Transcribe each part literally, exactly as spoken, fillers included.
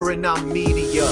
in our media.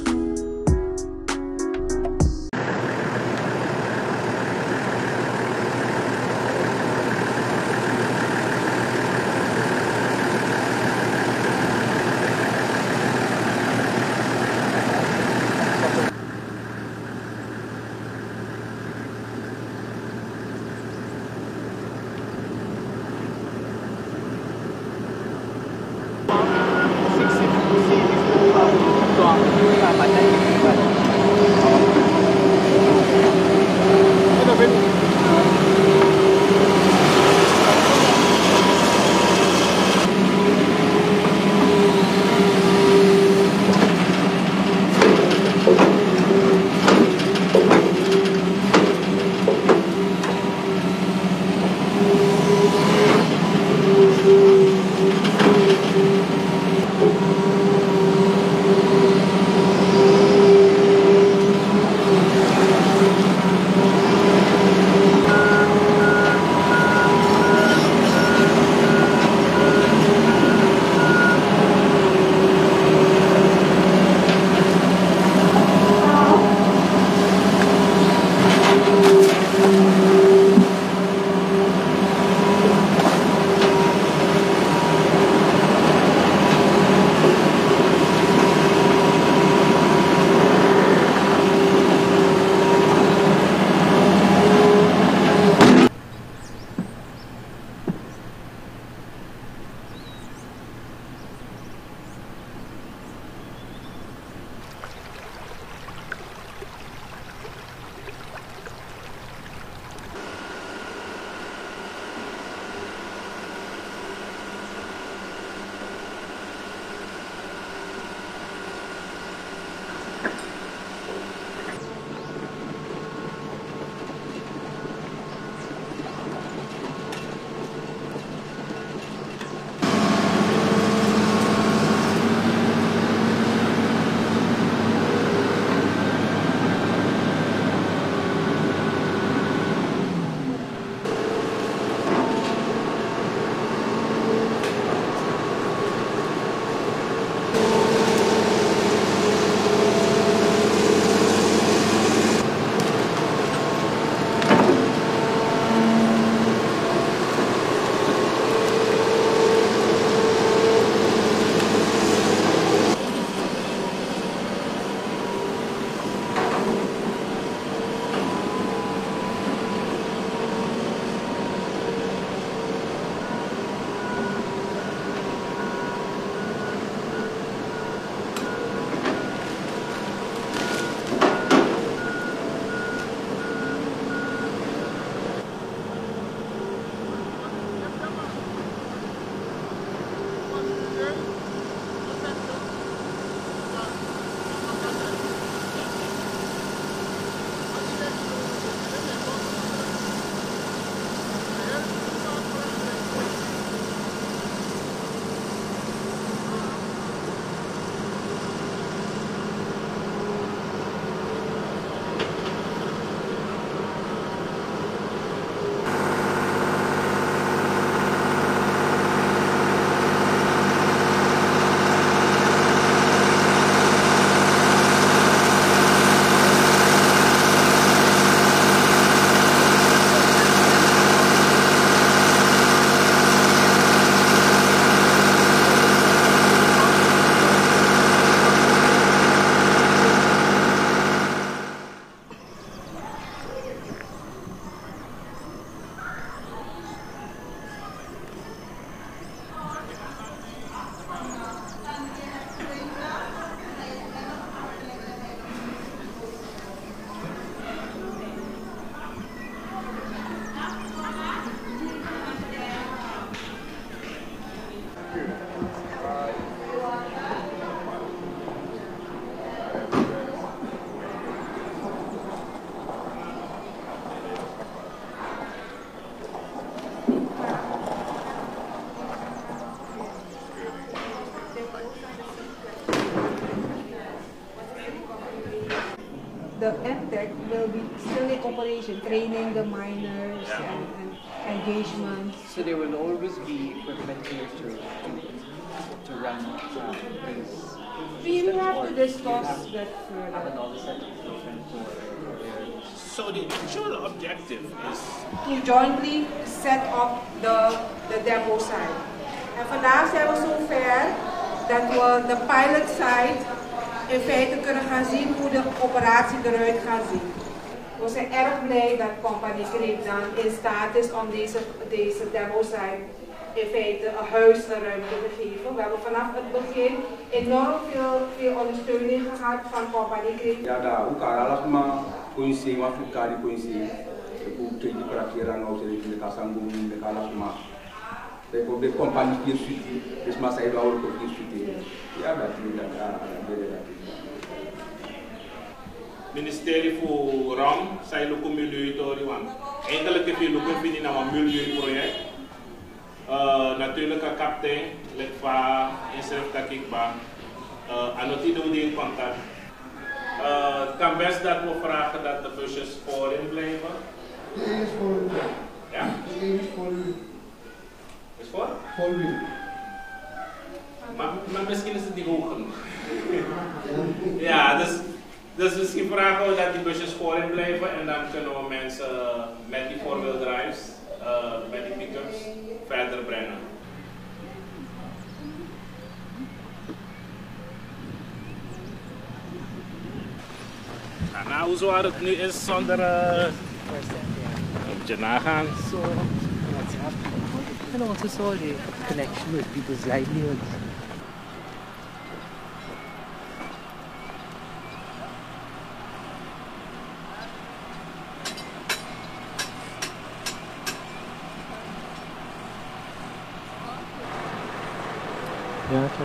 The EdTech will be still in operation, training the miners Yeah. and, and engagement. So there will always be equipment here to to run uh, these to discuss that further. So the actual objective is To jointly set up the, the demo site. En vandaag zijn we zover dat we de pilot site in feite kunnen gaan zien hoe de operatie eruit gaat zien. We zijn erg blij dat Compagnie Creek dan in staat is om deze, deze demo site in feite een huis, een ruimte te geven. We hebben vanaf het begin enorm veel, veel ondersteuning gehad van Compagnie Creek. Ja, daar ook al maar coïncide, maar Afrika coïncide. Ik hoop dat je praktijk aan ons in de Kassangum in de Kalasma. Ik hoop de compagnie hier zit, dus maar zij wel ook hier zitten. Ja, dat is dat. Ja, dat is dat. ministerie voor R A M, zij ook een milieutoren, want eigenlijk heb je ook een naar een milieuproject. Uh, natuurlijk een kapitein, let va in zelf dat ik ba, anotie doen die in contact. Uh, het kan best dat we vragen dat de busjes voorin blijven. De één is voor u. Ja? De één is voor u. Is voor? Voor u. Maar, maar misschien is het niet hoog genoeg. Ja, dus, dus misschien vragen we dat die busjes voorin blijven en dan kunnen we mensen met die four-wheel drives, uh, met die pick-ups, verder brengen. Nou, nou, hoe zwaar het nu is zonder uh, moet je nagaan. So, what's happening? And also saw the connection with people's livelihoods. Ja, klopt.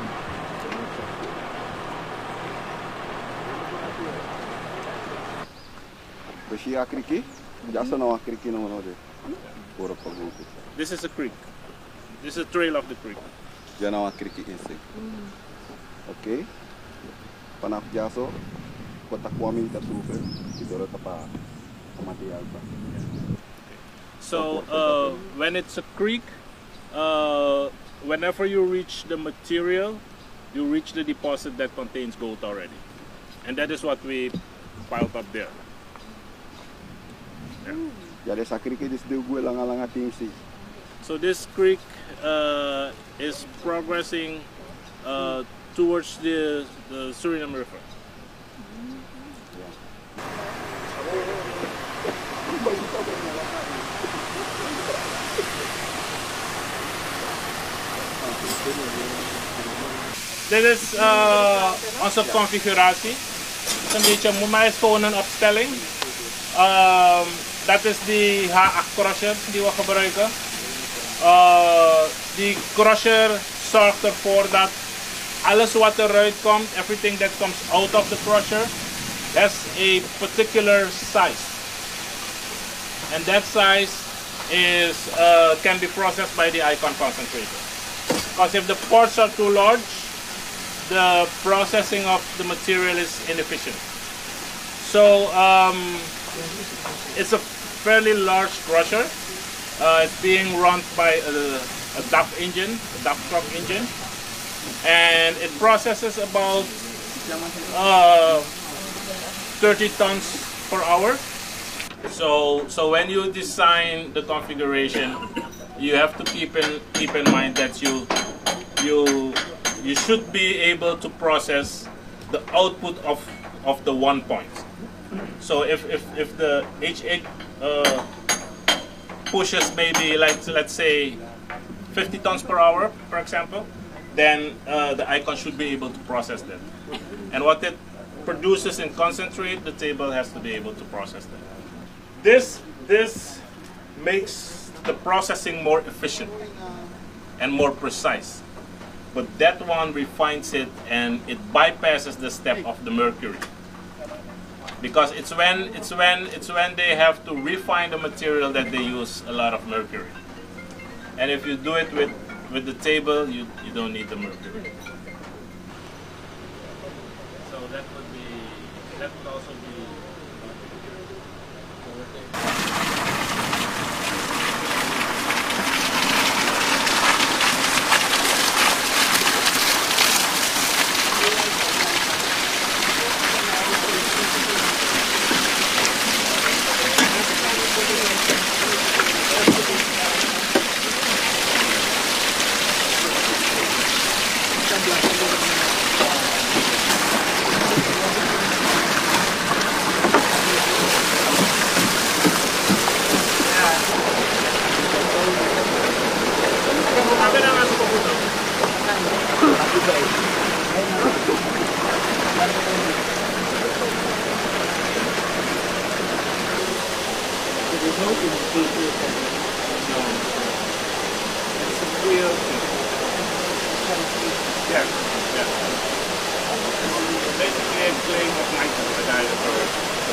Beshi akriki, jasa na akriki no no de. Puro pagbuko. This is a creek. This is a trail of the creek. Jana akriki insik. Okay. Panaf jaso, kota kwami ta super, idoro ta pa material pa. So uh, when it's a creek, uh, whenever you reach the material, you reach the deposit that contains gold already. And that is what we piled up there. Yeah. Jadi sakriki dis de gue lang-lang ating si. So this creek uh, is progressing uh, towards the, the Suriname River. Dit is uh, onze configuratie. Het is een beetje moemeisfonen opstelling. Um, dat is die H acht crusher die we gebruiken. Uh, die crusher zorgt ervoor dat alles wat eruit komt, everything that comes out of the crusher, has a particular size. And that size is uh, can be processed by the icon concentrator. Because if the parts are too large, the processing of the material is inefficient. So um, it's a fairly large crusher. Uh, it's being run by a, a D A F engine, a D A F truck engine, and it processes about uh, thirty tons per hour. So, so when you design the configuration, you have to keep in keep in mind that you you you should be able to process the output of of the one point. So if if if the H eight uh, pushes maybe like let's say fifty tons per hour, for example, then uh, the icon should be able to process that. And what it produces in concentrate, the table has to be able to process that. This this makes the processing more efficient and more precise. But that one refines it and it bypasses the step of the mercury. Because it's when it's when it's when they have to refine the material that they use a lot of mercury. And if you do it with with the table, you you don't need the mercury. So that would be that would also be. playing at night, the guys are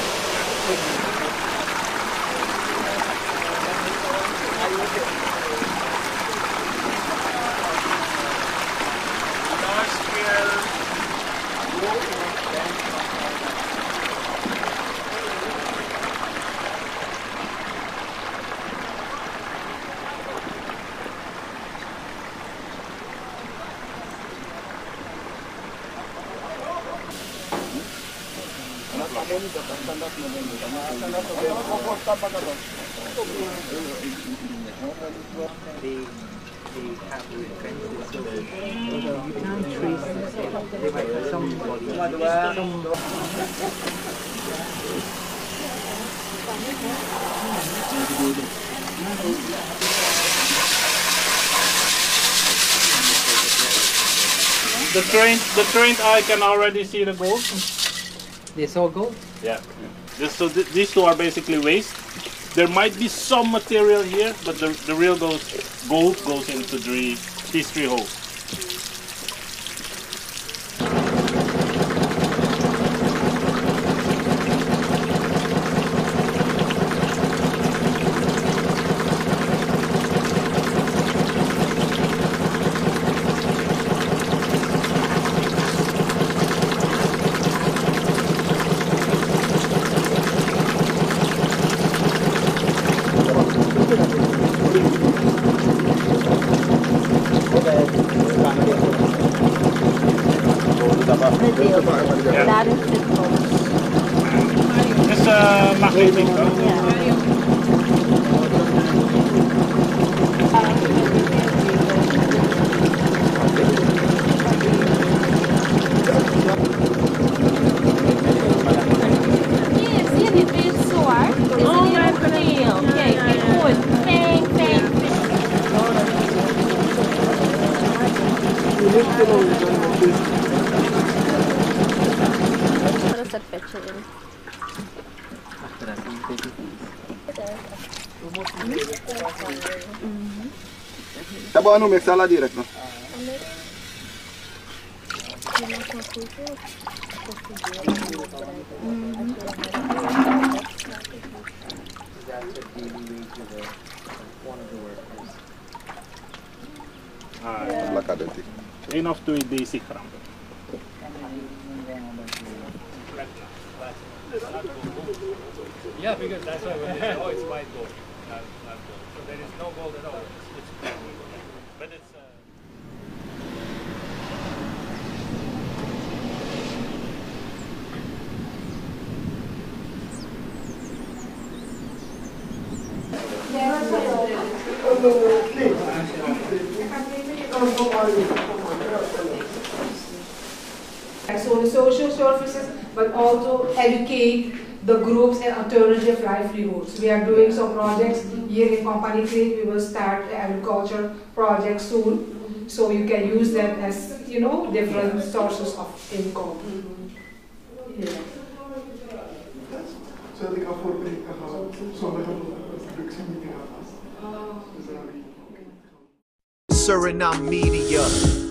The trained, the trained eye can already see the gold. They saw gold? Yeah. This, so th these two are basically waste. There might be some material here, but the, the real gold, gold goes into the, these three holes. That is the close. It's a magnetic. Yes, yes, it is so hard. Oh, my God. Okay, good. Thank, thank, What is that picture in? Tabo ano mix sala direct no? Ah, enough to eat the sikram. Yeah, because that's why when they say, oh, it's white gold, not, not gold. So there is no gold at all. It's, it's black. But it's. Uh... So the social services, but also educate the groups and alternative livelihoods. We are doing some projects here in Company Creek. We will start the agriculture project soon, so you can use that as, you know, different sources of income. Yeah. So ik al voorbereid gehad, zonder productiemeeting gehad. Suriname Media.